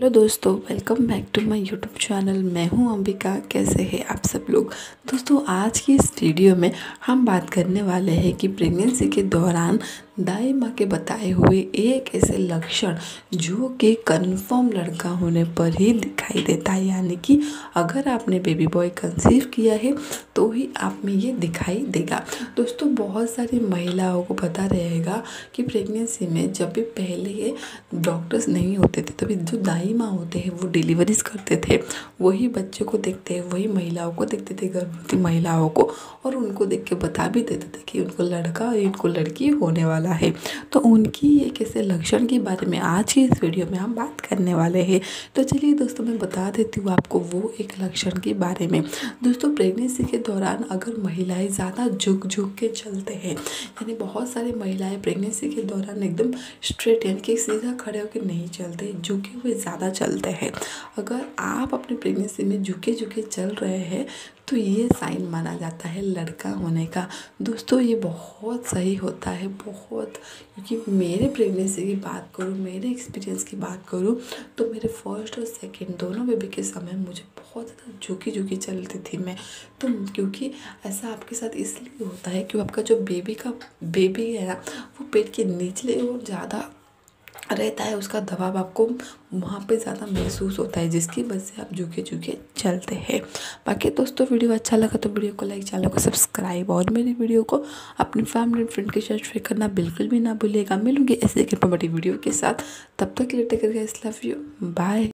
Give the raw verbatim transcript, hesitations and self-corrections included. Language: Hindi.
हेलो दोस्तों, welcome back to my YouTube channel. मैं हूं अंबिका। कैसे हैं आप सब लोग। दोस्तों, आज की इस वीडियो में हम बात करने वाले हैं कि प्रेगनेंसी के दौरान दाई माँ के बताए हुए एक ऐसे लक्षण जो कि कंफर्म लड़का होने पर ही दिखाई देता है, यानी कि अगर आपने बेबी बॉय कंसीव किया है तो ही आप में ये दिखाई देगा। दोस्तों, बहुत सारी महिलाओं को पता रहेगा कि प्रेगनेंसी में जब भी पहले ये डॉक्टर्स नहीं होते थे तभी जो दाई माँ होते हैं वो डिलीवरीज करते थे, वही बच्चे को देखते हैं, वही महिलाओं को देखते थे, गर्भवती महिलाओं को, और उनको देख के बता भी देते थे कि उनको लड़का और इनको लड़की होने वाला है। तो उनकी एक ऐसे लक्षण के बारे में आज की इस वीडियो में हम बात करने वाले हैं। तो चलिए दोस्तों, मैं बता देती हूँ आपको वो एक लक्षण के बारे में। दोस्तों, प्रेगनेंसी के दौरान अगर महिलाएं ज़्यादा झुक झुक के चलते हैं, यानी बहुत सारी महिलाएं प्रेगनेंसी के दौरान एकदम स्ट्रेट यानी कि सीधा खड़े होकर नहीं चलते, झुके हुए ज़्यादा चलते हैं। अगर आप अपनी प्रेगनेंसी में झुके झुके चल रहे हैं तो ये साइन माना जाता है लड़का होने का। दोस्तों, ये बहुत सही होता है, बहुत, क्योंकि मेरे प्रेगनेंसी की बात करूँ, मेरे एक्सपीरियंस की बात करूँ तो मेरे फर्स्ट और सेकंड दोनों बेबी के समय मुझे बहुत ज़्यादा झुकी झुकी चलती थी मैं। तो क्योंकि ऐसा आपके साथ इसलिए होता है कि आपका जो बेबी का बेबी है ना, वो पेट के निचले और ज़्यादा रहता है, उसका दबाव आपको वहाँ पे ज़्यादा महसूस होता है, जिसकी वजह से आप झुके झुके चलते हैं। बाकी दोस्तों, वीडियो अच्छा लगा तो वीडियो को लाइक, चैनल को सब्सक्राइब और मेरी वीडियो को अपनी फैमिली फ्रेंड के साथ शेयर करना बिल्कुल भी ना भूलिएगा। मिलूंगी ऐसे एक इन्फॉर्मेटिव वीडियो के साथ, तब तक के लिए take care guys, love you, bye.